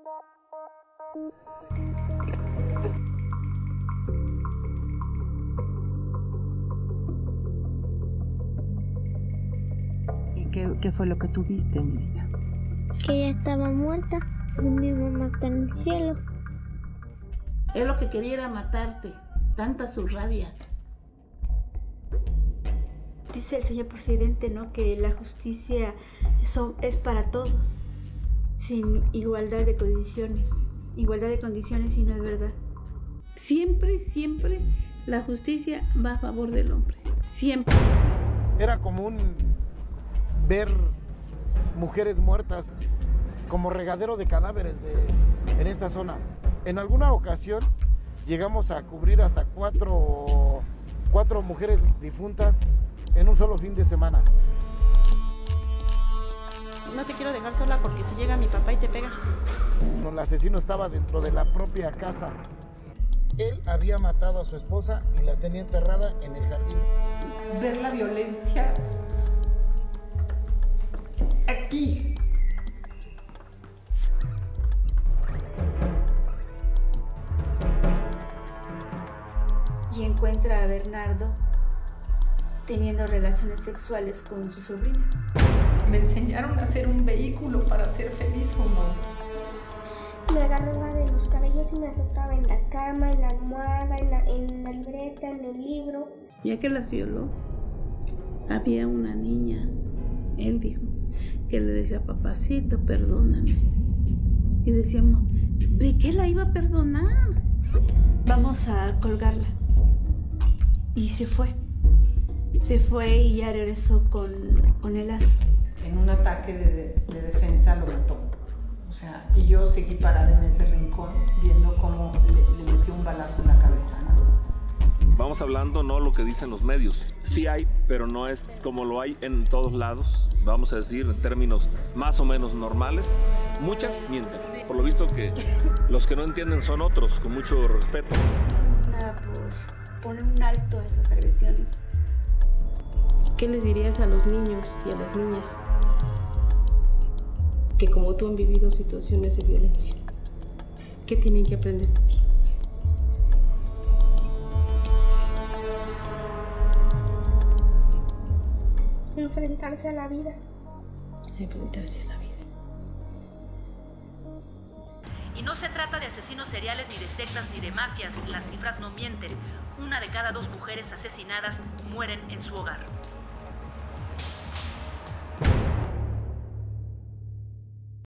¿Y qué fue lo que tú viste, mi vida? Que ella estaba muerta y mi mamá está en el cielo. Él lo que quería era matarte, tanta su rabia. Dice el señor presidente, ¿no?, que la justicia es para todos, sin igualdad de condiciones. Igualdad de condiciones y no es verdad. Siempre, siempre la justicia va a favor del hombre. Siempre. Era común ver mujeres muertas como regadero de cadáveres en esta zona. En alguna ocasión llegamos a cubrir hasta cuatro mujeres difuntas en un solo fin de semana. No te quiero dejar sola porque si llega mi papá y te pega. El asesino estaba dentro de la propia casa. Él había matado a su esposa y la tenía enterrada en el jardín. Ver la violencia aquí. Y encuentra a Bernardo teniendo relaciones sexuales con su sobrina. Me enseñaron a hacer un vehículo para ser feliz, mamá. Me agarraba de los cabellos y me azotaba en la cama, en la almohada, en la libreta, en el libro. Ya que las violó, había una niña, él dijo, que le decía, papacito, perdóname. Y decíamos, ¿de qué la iba a perdonar? Vamos a colgarla. Y se fue. Se fue y ya regresó con el lazo. En un ataque de defensa lo mató. O sea, y yo seguí parada en ese rincón viendo cómo le metió un balazo en la cabeza, ¿no? Vamos hablando no lo que dicen los medios. Sí hay, pero no es como lo hay en todos lados. Vamos a decir en términos más o menos normales. Muchas mienten. Por lo visto que los que no entienden son otros, con mucho respeto. No hacemos nada por poner un alto a esas agresiones. ¿Qué les dirías a los niños y a las niñas que como tú han vivido situaciones de violencia? ¿Qué tienen que aprender de ti? Enfrentarse a la vida. Enfrentarse a la vida. Y no se trata de asesinos seriales, ni de sectas, ni de mafias. Las cifras no mienten. 1 de cada 2 mujeres asesinadas mueren en su hogar.